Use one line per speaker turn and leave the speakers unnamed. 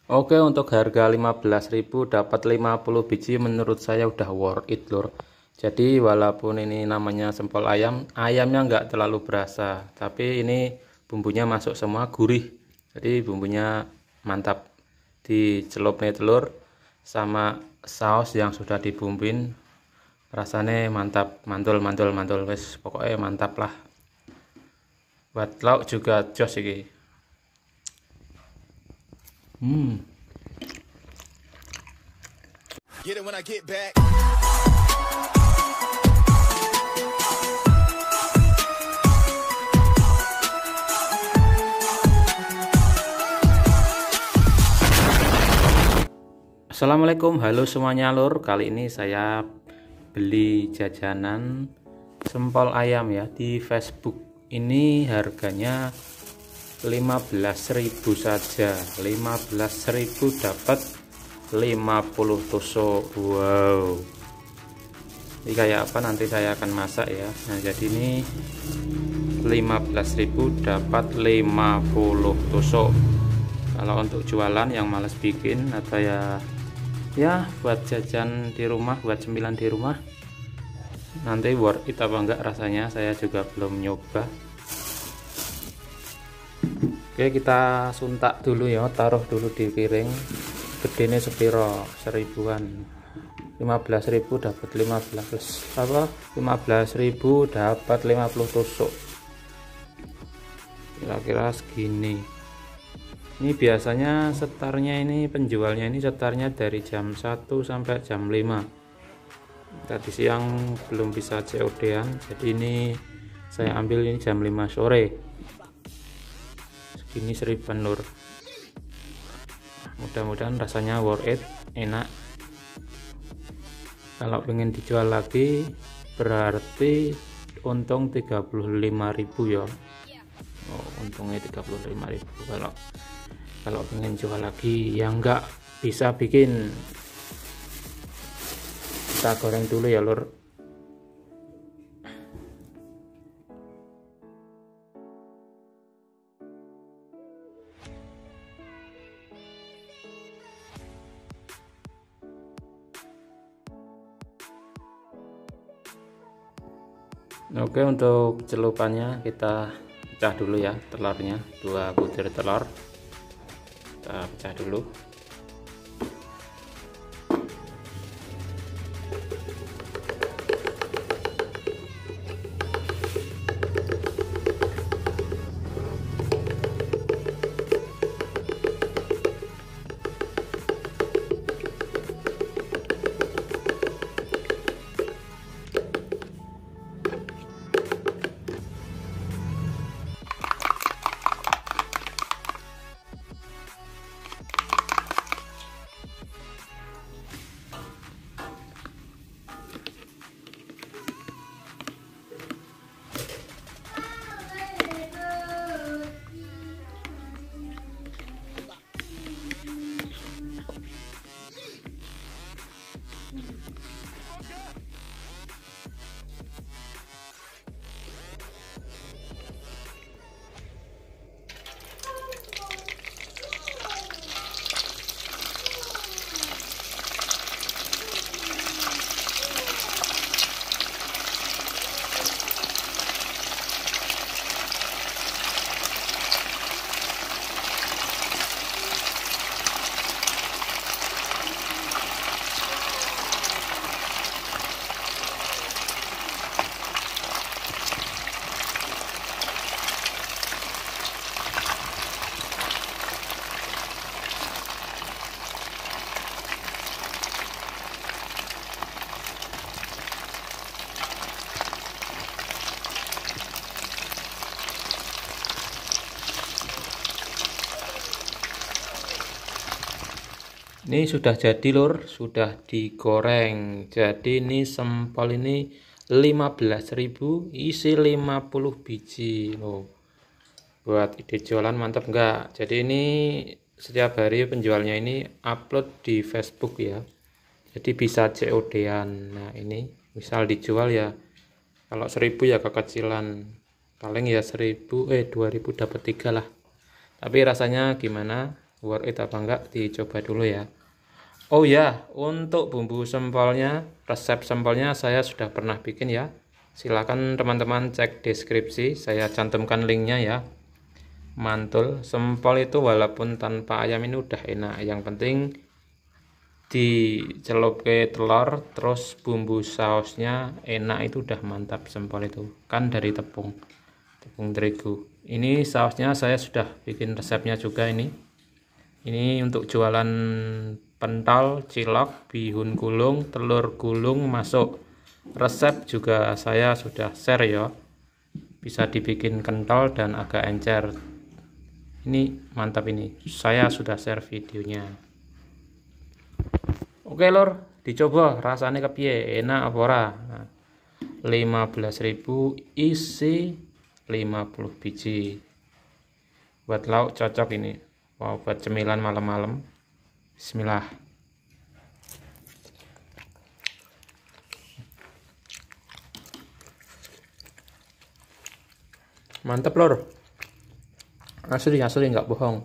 Oke, untuk harga 15.000 dapat 50 biji menurut saya udah worth it lur. Jadi walaupun ini namanya sempol ayam, ayamnya nggak terlalu berasa, tapi ini bumbunya masuk semua, gurih. Jadi bumbunya mantap. Dicelup nih telur sama saus yang sudah dibumbuin, rasanya mantap, mantul mantul mantul, wes pokoknya mantap lah. Buat lauk juga jos ini. Get it when I get back. Assalamualaikum, halo semuanya lur. Kali ini saya beli jajanan sempol ayam ya di Facebook. Ini harganya 15.000 saja. 15.000 dapat 50 tusuk. Wow, ini kayak apa nanti saya akan masak ya. Nah jadi ini 15.000 dapat 50 tusuk. Kalau untuk jualan yang males bikin atau ya buat jajan di rumah, buat cemilan di rumah, nanti worth it apa enggak rasanya, saya juga belum nyoba. Oke, kita suntak dulu ya, taruh dulu di piring. Gedene sepiro, 1000-an. 15.000 dapat 15.000 dapat 50 tusuk, kira-kira segini. Ini biasanya setarnya, ini penjualnya ini setarnya dari jam 1 sampai jam 5. Tadi siang belum bisa COD-an, jadi ini saya ambil ini jam 5 sore. Segini 1000 lur. Mudah-mudahan rasanya worth it, enak. Kalau pengen dijual lagi berarti untung 35.000 ya. Oh, untungnya 35.000. Kalau pengen jual lagi yang enggak bisa bikin, kita goreng dulu ya lur. Oke, untuk celupannya kita pecah dulu ya telurnya, 2 butir telur kita pecah dulu. Ini sudah jadi lur, sudah digoreng. Jadi ini sempol ini 15.000 isi 50 biji loh. Buat ide jualan mantap enggak? Jadi ini setiap hari penjualnya ini upload di Facebook ya. Jadi bisa COD-an. Nah, ini misal dijual ya, kalau 1000 ya kekecilan. Paling ya 2000 dapat 3 lah. Tapi rasanya gimana? worth it apa enggak, dicoba dulu ya. Oh ya, untuk bumbu sempolnya, resep sempolnya saya sudah pernah bikin ya. Silakan teman-teman cek deskripsi, saya cantumkan linknya ya. Mantul sempol itu walaupun tanpa ayam ini udah enak, yang penting dicelupke telur terus bumbu sausnya enak, itu udah mantap. Sempol itu kan dari tepung terigu. Ini sausnya saya sudah bikin resepnya juga. Ini untuk jualan pentol, cilok, bihun gulung, telur gulung masuk. Resep juga saya sudah share ya, bisa dibikin kental dan agak encer. Ini mantap, ini saya sudah share videonya. Oke lor, dicoba rasanya kepiye, enak apa ora. Nah, 15.000 isi 50 biji. Buat lauk cocok ini. Wow, buat cemilan malam-malam. Bismillah. Mantap lor. Asli nggak bohong.